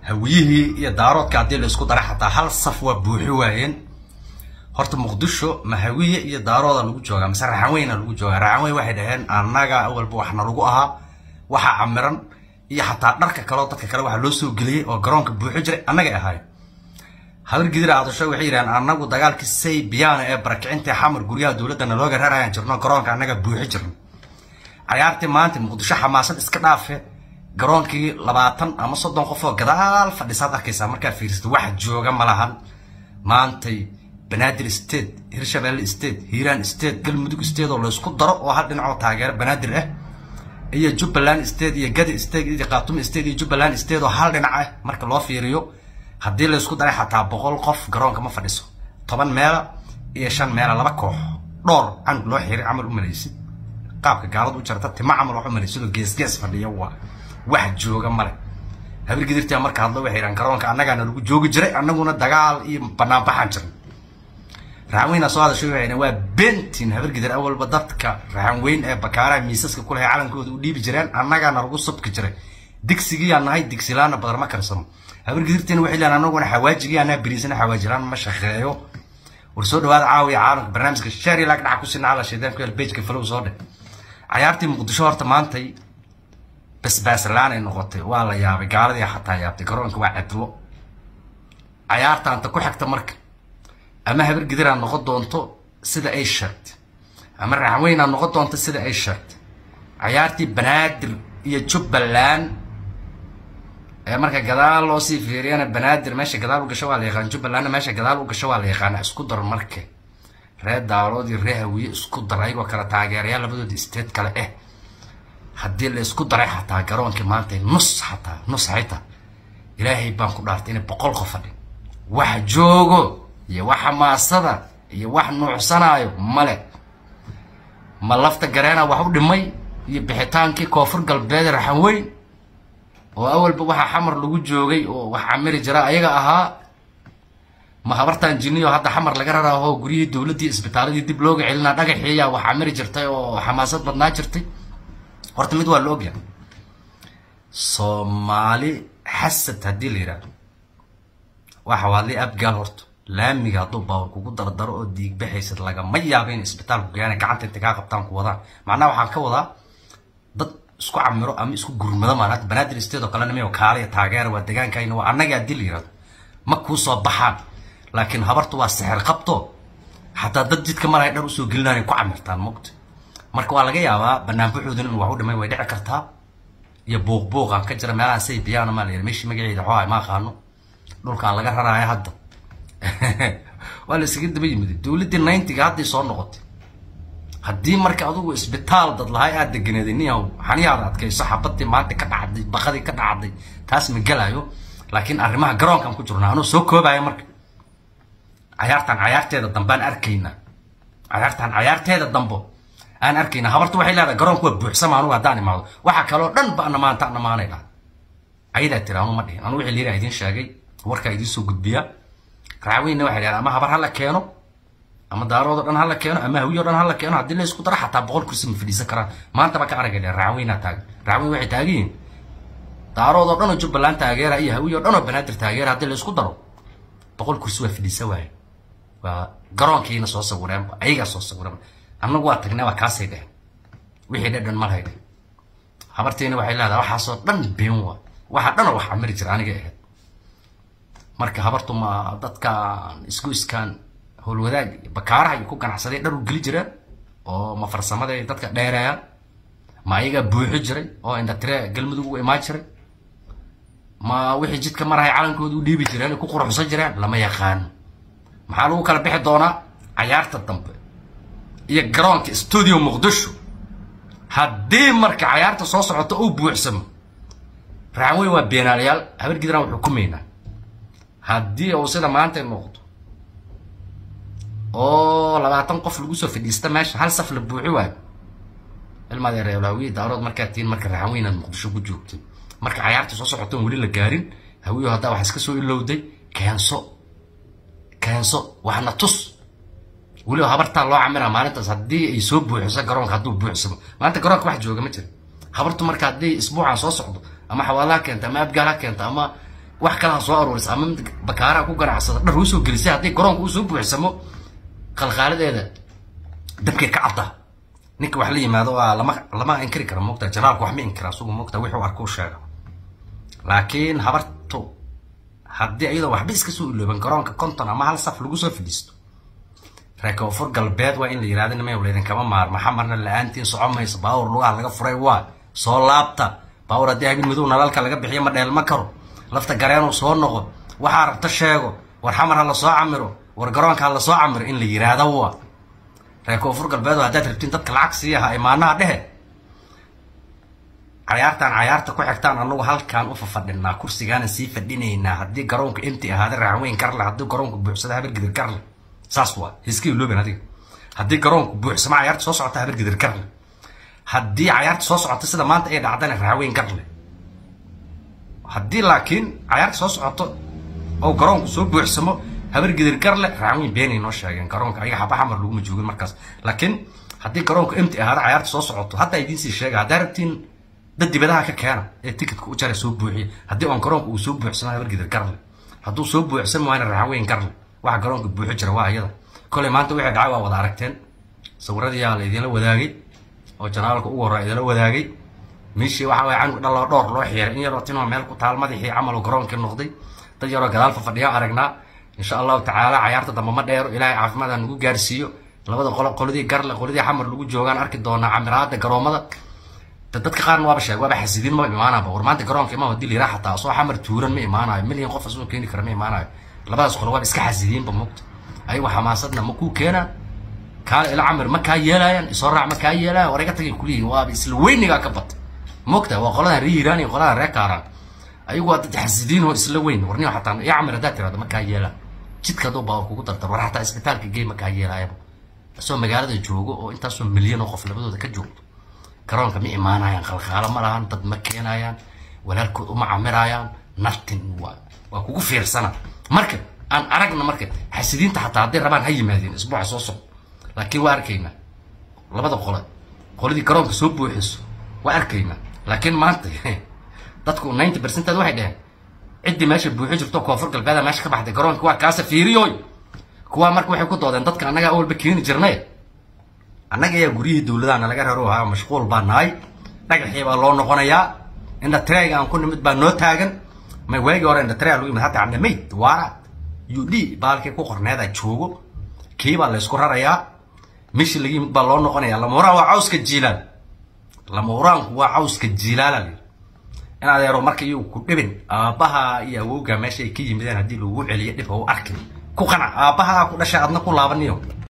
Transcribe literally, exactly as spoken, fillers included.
هويه يا دارود كعديل اسكو دara حتى هل صفوه بوحي واهين horta muqdisho ma hawiye iyo daarooda lagu jooga mise raxaweyna lagu jooga raxawey waxay dhaheen annaga awalba waxna lagu ahaa waxa camiran iyo xataa dharka kale dadka kale waxa loo soo galiyay oo garoonka buuxi jiray annaga ahay habar gidir aadasho waxay yiraahdeen annagu dagaalkii say biyana ee barkicinta xamar guriyaha dawladana looga rarayaan jirno garoonka annaga buuxi jirno ciyaartii maanta muqdisho xamaasad iska dhaafe garoonkii labaatan ama soddon qof oo gadaal fadhisaad arkaysa marka fiirsato wax jooga malahan maantay banaadir state hirshabelle state hiiraan state galmudug state oo la isku daro oo hal dhinac oo taageero banaadir ah iyo jubbaland state iyo gadi state iyo qaatum state iyo jubbaland state oo hal dhinac ah marka loo fiiriyo haddii la isku daray xataa boqol qof garoonka ma fadhiso toban meel iyo shan meel laba koox dhowr aan loo xiray amal u malaysid qaabka gaaladu u jarta tima amal wax u malaysid oo gees gees fadhiyo waa wax jooga male habar gidirta marka hadlo waxay yiraan garoonka annagana lagu joogi jiray annaguna dagaal iyo banaan baxan jiray raxaweyna soo hada sheegayna waa bentin habar gidir awal badadka raxaweyn ee bakaara miisaska kulay calankooda u dhiibi jireen annagana lagu subki jiray digsiga nahay digsilaana badar ma karsano habar gidirtina waxay leeyahay annaguna xawaajigiina bariisana xawaajiraan ma shaqeeyo warsoo dhawaad caawiya caalamka barnaamijka shari laag dhac ku sinaa la sheedan ku page-ka flow soo dhig ciyaartii muqdisho horta maantay bas bas laan ay noqotay waa la yaabay gaaladii xataa yaabtay garoonka waa cidlo ciyaarta anta ku xigta marka ama habar gidir aan noqon doonto sida ay sheegtay ama raxweyn aan noqon doonto sida ay sheegtay ciyaartii banaadir iyo jubbaland ee marka gadaal loo sii fiiriyana banaadir meesha gadaal u gasho waa la yaqaan jubbaland meesha gadaal u gasho waa la yaqaan isku dar markay reer daarood iyo reer hawiye isku dar ayagoo kala taageerayaal labadood state kale eh haddii la isku daray xataa garoonkii maanta nus xataa nus xataa ilaahay baan ku dhaartay in boqol qof fadhi wax joogo iyo wax xamaasada iyo wax nuucsanaayo male ma lafta gareena wax u dhimay iyo bixitaankii koonfur galbeed raxaweyn oo awalba waxa xamar lagu joogay oo wax amiri jira ayaga ahaa ma habartan jiniyo hadda xamar laga raraaho guriyada dawladda isbitaaladii dib looga celinaa dhagaxiya wax amiri jirtay oo xamaasad badnaa jirtay horta mid waa looga Soomaali xasad hadii la yiraahdo waxa wali abgaal horta laamiga haduu baawar kugu dardaro oo diig baxaysad laga ma yaabeen isbitaalku gaana gacanta inta ka qabtaan ku wadaan macnaha waxaan ka wadaa dad isku camiro ama isku gurmada maanaad banaadir isteedo kala nimeeyo kaaliya taageer waa deegaankayna waa annaga dil yiraahdo ma ku soo baxaan laakiin habartu waa sixir qabto hatta dad jidka maray dhar u soo gelinayaan ku camirtaan moqto marka waa laga yaabaa banaanbuxoodan in wax u dhamay way dhici kartaa iyo buuq buuq aan ka jira meelaha say biyana ma leeyahay meeshii magaceeda xoo ay ma qaano dhulkaan laga raraayo hadda wala isga daba yimid dawladda ninety-ga hadii soo noqotay hadii marka adigu isbitaal dad lahay aad deganeediniyow xaniyaad adkayso xabadii maanta ka dhacday baqadii ka dhacday taas ma galayo laakiin arrimaha garoonkan ku jirnaa anoo soo koobaya marka ciyaartan ciyaarteeda dambaan arkayna ciyaartan ciyaarteeda dambo aan arkayna habartu waxay leedahay garoonku waa buuxsama anigu hadaan imaado waxa kale oo dhan ba maanta namaanayna ayda tiraano ma dhihin anigu wixii leeyahay idin sheegay warka idin soo gudbiya raawayna waxay leedahay ama habar hala keeno ama daaroodo dhan hala keeno ama hawiyo dhan hala keeno hadii la isku daro xataa boqol kursi ma fadhiisan karaan maanta ba ka aragay raawayna taag raaway waxay taageen daaroodo dhan oo jubbaland taageera iyo hawiyo dhan oo banaadir taageera hadii la isku daro boqol kursi waa fadhiisan waay waa garoonkiina soo sawireen ayaga soo sawireen annagu waa tagnaa waa kaasay dheh wixii dhan ma lahayd habarteena waxay leedahay waxa soo dhan been waa waxa dhan wax amri jira aniga ahayd marka habartu ma dadka isku iskaan howl wadaag bakaaraha iyo ku ganacsaday dhar u gali jireen oo ma farsamada dadka dheereeya ma ayaga buuxi jiray oo inta tire galmudug u imaan jiray ma wixii jidka marahay calankooda u dhiibi jireen ku quruxsan jireen lama yaqaan maxaa lagu kala bixi doonaa ciyaarta dambe iyo garoonka studio muqdisho haddii marka ciyaarta soo socoto oo buuxsamo raxweyn waa beenaalayaal habar gidiraan wuxuu kumeynaa haddii uu sida maanta noqdo oo labaatan qof lagu soo fadhiista meesha hal saf la buuxi waayo ilmadeer reewlaawiye daarood markaa tiin marka raxweyn aad muqdisho ku joogtay marka ciyaarta soo socoto weli la gaarin hawiyo hadda wax iska soo ilowday keenso keenso waxna tus weli habarta loo camira maalintaas hadii ay soo buuxiso garoonka haduu buuxsamo maanta garoonka wax jooga ma jiro habartu marka hadii isbuucan soo socdo ama xawaalaha keenta ama abgaala keenta ama wax kala soo aruuris ama bakaara ku ganacsada dhar uu soo gelisay hadii garoonka uu soo buuxsamo qalqaaladeeda dabkay ka cadda ninka wax la yimaado waa lama lama inkiri karo moogta janaalku wax ma inkira suuq moogta wuxuu arko sheega laakiin habarto hadii ayadoo waxba iska soo ilooban garoonka konton ama hal saf lagu soo fadhiisto reeko fur galbeed waa in la yiraahdo inay waleedan kama maar maxamarna la'aantiin socomayso baawr lugaha laga furay waa soo laabta baawr hadii habeen madow nalalka laga bixiyo ma dheelma karo lafta gareeno soo noqo waxa rabta sheego war xamar la soo camiro war garoonka la soo camiro in la yiraahdo waa reeko fur galbeed waa dad rabtiin dadka lacag siiyaha imaanaha dhehe ciyaartan ciyaarta ku xigtaan anagu halkaan u fafadhinaa kursigaana sii fadhinaynaa hadii garoonka intii ahaada raaweyn karla hadii garoonka buuxsada habar gidir karla saas waa iskii looban adiga hadii garoonka buuxsama ciyaarta soo socota habar gidir karla hadii ciyaarta soo socota sida maanta ay dhacdana raaweyn karla hadii laakiin ciyaarta soo socoto oo garoonka soo buuxsamo habar gidir karla raaweyn beenay noo sheegeen garoonka ayaga xaba xamar lagu ma joogin markaas laakiin hadii garoonka intii ahaada ciyaarta soo socoto hadda ay diin si sheega hadartiin dad dibadaha ka keena ee ticket ku jara soo buuxiyo hadii aan garoonka uu soo buuxsano habar gidir karla haduu soo buuxsamo waana raaweyn karla waxa garoonka buuxi jira waa ayada kale maanta wixii dhacay waa wada aragteen sawirradii yaa la idin la wadaagay oo janaalka ugu horaa idin la wadaagay meeshii waxa way caan dhalo dhowr loo xiray in yaro tinoo meel ku taal madaxii camal garoonka noqday dad yaro gadaal fa fadhiya aragnaa insha Allah taala ciyaarta dambe ma dheero ilaahay caafimaad aan ugu gaarsiiyo labada qolo qoladii garle qoladii xamar lagu joogan arki doona camiraada garoomada dadka qaarna waa bashay waa xasidiin ma imaanaba war maanta garoonka imaam hadii la raaxata soo xamar tuuran ma imaanayo milyan qof asoo keeni kara ma imaanayo labadaas qolo waa iska xasidiin ba moogta ay waxa maasadna ma ku keena kaal ila camir ma ka yeelayaan isoo raac ma ka yeelaa wareega tagay kulii waa isla weyniga ka bat moogta waa qolada riiraan iyo qolada reekaaraan ay waa dad xasidiin oo isla weyn warniyo xataa ya camir hadaa tiraado ma ka yeela jidka doo baa kugu dartar war xataa isbitaalka geey ma ka yeelaayaba soo magaalada joogo oo intaas oo milyan oo qof labadooda ka joogto garoonka ma imaanayaan qalqaala ma lahan dad ma keenayaan walaalkood uma camirayaan naftin waa waa kugu fiirsana marka aan aragna marka xasidiinta xataa hadii rabaan hay yimaadeen isbuuc soo soo laakiin waa arkayna labada qolo qoladii garoonka soo buuxiso waa arkayna laakiin maanta dadku ninety percent waxay dhaheen cidii meesha buuxi jirto koonfur galbeed meesha ka baxday garoonka waa kaasa fiiriyoy kuwa marka waxay ku doodeen dadka anaga awalba keeni jirnay annaga ayaa guriyihii dawladana laga raro ha mashquul baa nahay dhagaxii baa loo noqonayaa inta train aan ku nimid baa noo taagan ma waagi hore inta train lagu yimid hatta aan meed waara yudi baalkii ku qorneeda joogo kiiba la isku rarayaa mishi laga yimid baa loo noqonayaa lama waraa waa cawska jiilaan lama waraan waa cawska jiilaan in adeero markii uu ku dhibin aabaha iyo awowga meesha ay ka yimideen hadii lagu celiyo dhib oo arkin ku qanac aabaha ku dhashay adna ku laabaniyo